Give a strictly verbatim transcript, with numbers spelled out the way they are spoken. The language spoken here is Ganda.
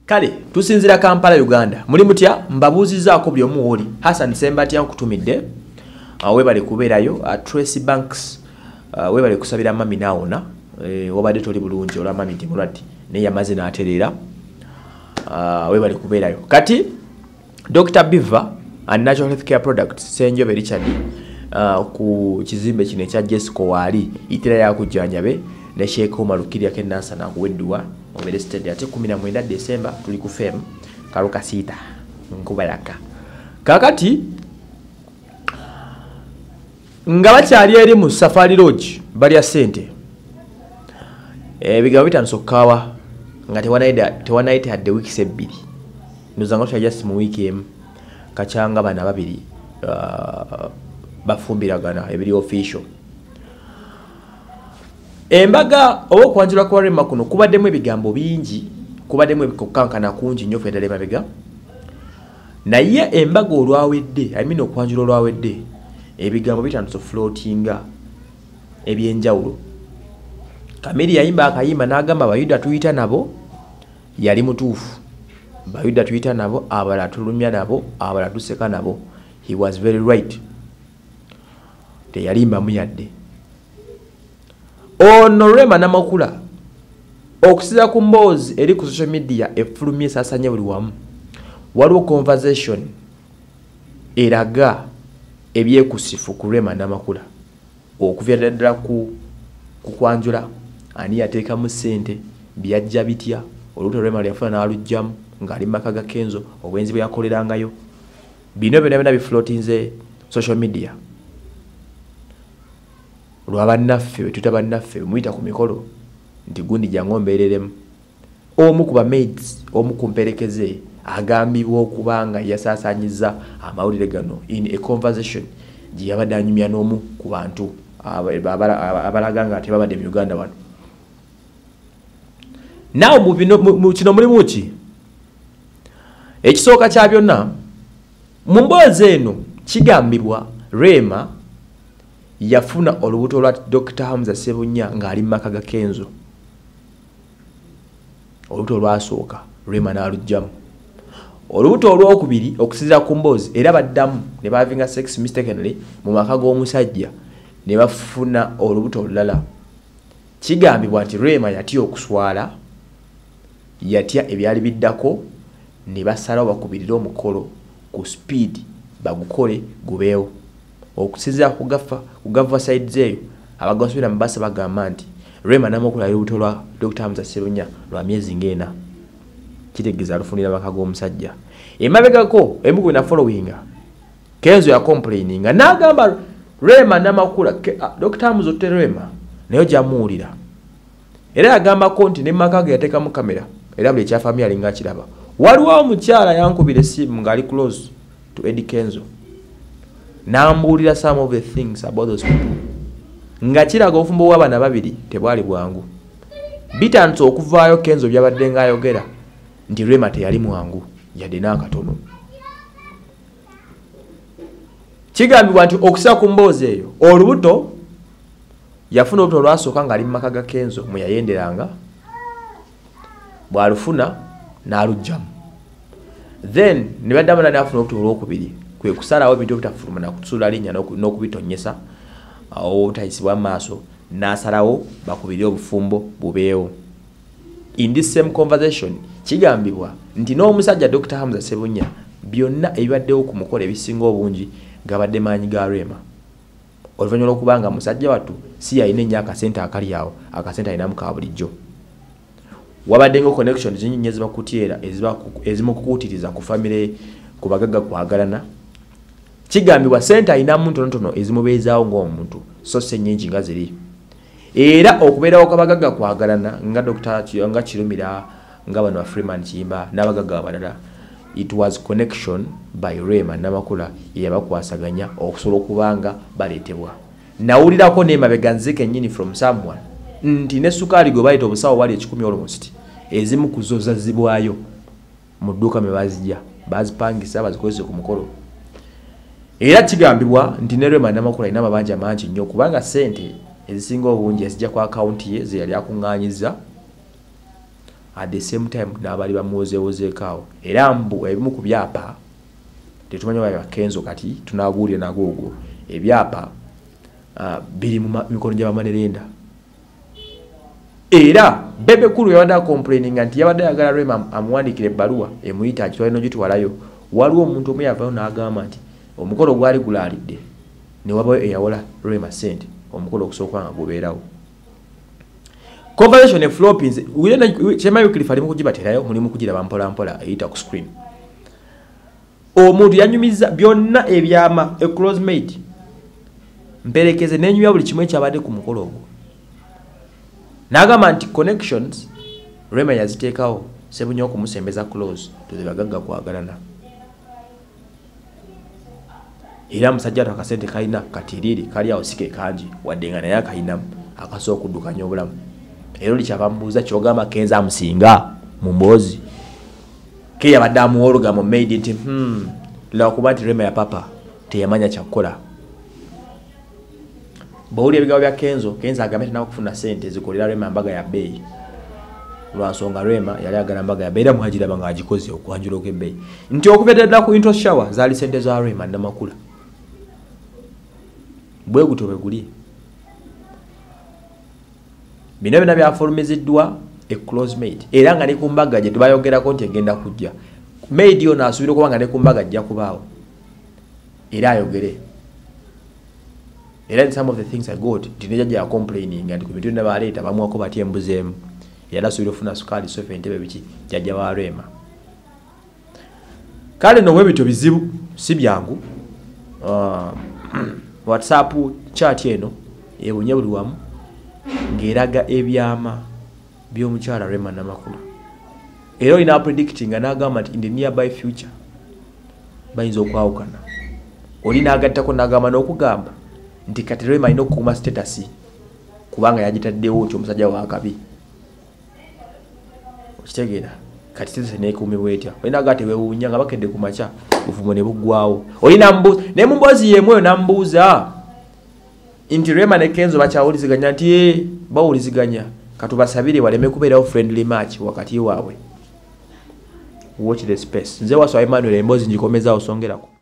Kale tusinzira Kampala Uganda muli mutya mbabuuzizaako buli omu woli Hassan Sembati yankutumidde uh, webale kubeerayo uh, Tracy Banks uh, webale kusabira mami naawona eh, wabadde toli bulungi olwa mami ndi mulwadde naye yamaze n'atereera uh, webale kubeerayo kati Doctor Biva and Natural Health Care Products Senjobe Richard uh, ku kizimbe kino ekya Jesco waali itira yakujjanjabe ne Sheikh Omar Lukiri yake nasa na kuwedwa omere steady ate kumi na mwenda Desemba tuli ku fem karuka sita nkubalaka kakati nga bakyali eri mu Safari Lodge bali ya sente ebigabo bitansokawa nga tewanaida tewanaita hadde weeks ebbiri nuzanga twa just mu week em kachanga bana babiri uh, bafumbiragana ebiri official embaga obo kwanjula kwa Rema kuno kubaddemu ebigambo bingi kubaddemu ebikokankana kungi nnyo fedale mabega naye embaga olwawedde I mean okwanjula olwawedde ebigambo bitandise floatinga ebyenjawulo Kameri yayimba akayimba n'agamba Bayuda tuyita nabo yali mutuufu Bayuda tuyita nabo abala tulumya nabo abala tuseka nabo he was very right teyalimba muyadde ono Rema Namakula okusiza ku mboozi eri ku social media efulumye sasanya buli wamu waliwo conversation eraga ebyekusifu ku Rema Namakula okuvya ddala ku kukwanjula ani yateeka mu ssente byajja bitya oluto Rema lyafuna n'alujjamu ng'ali maka ga Kenzo obwenzi bwe yakolerangayo bino byonna byonna bifloatinze social media lwabannaffe wetuta bannaffe muyita ku mikolo nti gundi jangu mbeereremu omu ku bamaids omu ku mperekeze agambibwa okubanga yasaasaanyiza amawulire gano in a conversation gye yabadde anyumya n'omu ku bantu abalaga nga tebabadde mu Uganda wano nawe mu kino mulimu ki ekisooka kya byonna mu mboozi eno kigambibwa Rema yafuna olubuto lwa Doctor Hamza Sebunya ng'ali mu maka ga Kenzo olubuto lwasooka Rema n'alujjamu olubuto olwokubiri okusinziira ku mboozi era baddamu ne bavinga sex mistakenly mu maka g'omusajja ne bafuna olubuto olulala kigambibwa nti Rema yatya okuswala yatya ebyali biddako ne basalawo bakubirira omukolo ku speed bagukole gubeewo okusinziira ku gafa ku gava side zeeyo abagosubira mu basa bagamba nti Rema Namakula olubuto lwa Doctor Hamza Sebunya lwa myezi ng'ena kitegeeza lufunira maka g'omusajja emabegako emu na following Kenzo ya complaining n'agamba Rema Namakula Doctor Hamza otte Rema nayo jamuwulira era yagamba ko nti ne maka ge yateekamu kamera era buli ekyafamily alinga kiraba waliwo omukyala yankubira essimu ng'ali close to Eddie Kenzo n'ambuulira some of the things about those people nga kiraga obufumbo bw'abaana babiri tebwali bwangu bitandise okuvaayo Kenzo byabadde ng'ayogera nti Rema teyali mwangu yadde n'akatono kigambibwa nti okusira ku mboozi eyo olubuto yafuna olubuto lwasooka ng'ali mu maka ga Kenzo mwe yayenderanga bw'alufuna n'alujjamu then ne baddamu n'afuna olubuto olwokubiri kwe kusalawo ebintu ebitafuluma na kutusula linnya n'okubitonyesa awo tayisibwa maaso n'asalawo bakubirire obufumbo bubeewo in this same conversation kigambibwa nti n'omusajja Doctor Hamza Sebunya byonna ebibaddewo ku mukolo ebisinga obungi gabadde maanyi ga Rema oluvannyuma lw'okubanga musajja wattu si yalina ennyo akasente akali awo akasente alinamu ka bulijjo wabaddenga connection zinyinyi ezibakutyera ezimukukuutiriza ku famire ku bagagga kwagalana kigambibwa sente alinamu ntonotono ezimubeezaawo ng'omuntu so si ennyingi nga ziri era okubeerawo kw'abagagga kwagalana nga Doctor nga Kirumira nga bano ba Freeman Kiyimba n'abagagga abalala it was connection by Rema Namakula yabakwasaganya okusobola okubanga baleetebwa nawulirako n'emabega nzike nnyini from someone nti ne sukaali gwe bayita obusawo bali ekikumi almost ezimu kuzozazibwayo mu dduuka mwe bazijja bazipangisa bazikozese ku mukolo era kigambibwa nti ne Rema Namakula alina amabanja mangi nnyo kubanga sente ezisinga obungi ezijja ku akaunti ye ze yali akuŋŋaanyiza at the same time n'abali bamuwozeewozeekaawo era mbu ebimu ku byapa tetumanyi baba Kenzo kati tunabuulira nagoogo ebyapa uh, biri mu mikono gy'abamanerenda era Bebe Cool yabadde complaining nti yabadde ayagala Rema amuwandikira ebbaluwa emuyita kitwalino gitwalayo waliwo omuntu omu yavaayo n'agamba nti omukolo gwali gulaalidde ne wabayo eyawola Rema sente omukolo okusooka nga gubeerawo conversation e floppings uyena chema yukilifali mu kujibaterayo mulimu kujira mpola mpola eyita ku screen omuntu yanyumiza byonna ebyama e close mate mperekeze nenyuya buli kimwe kyabadde ku mukolo ogwo nagamba nti connections Rema yaziteekawo sebunyo okumusembeza close tuzibagagga kwagalana era musajja akasente kalina katiriri kali awo sike kanji wadenga naye akayina akasooka kudukanya obulamu ero likyabambuuza kyogamba Kenzo amusinga mu mbozi ke yabadde amuwoluga mu made nti hmm lwakuba nti Rema ya papa teyamanya kyakukola bawuli ebigawo bya Kenzo Kenzo agamete nawe kufuna sente zikolera Rema mbaga ya bei lwansonga Rema yali agala mbaga ya bei era muhajira banga agikoze okwanjula okebei nti okuvedera ku intro shower zali sente za Rema namakula bwe gutobe guli bino bina byaformiziddwa e close mate era nga ne kumbaga gye tubayogerako nti egenda kujja made yo nasubira kubanga ne kumbaga ajja kubaawo era ayogere era some of the things I got tineja ya complaining and ku bitundu baleeta bamwako bati embuzeemu era asubira ofuna sukali sofa entebe biki jajja wa Rema kale no webito bizibu si byangu uh, WhatsApp chat eno ebunye buli wamu ngeraga ebyama by'omukyala Rema namakula era ina predicting anagamba nti in the nearby future bayinza okwawukana oli nagattako nagamba n'okugamba nti kati Rema ino kuuma status kubanga yagitaddewo ti omusajja wa kabi okitegeera kati status neekuumibwa etya olina agate weewuunya nga bakedde ku makya bufumo ne buggwawo olina mbuuza naye mu mboozi yeemu eyo nambuuza nti Rema ne Kenzo bakyawuliziganya nti bawuliziganya katubasabire waleme kubeerawo friendly match wakati waabwe watch the space nze waswa Emmanuel emboozi ngikomezaawo songerako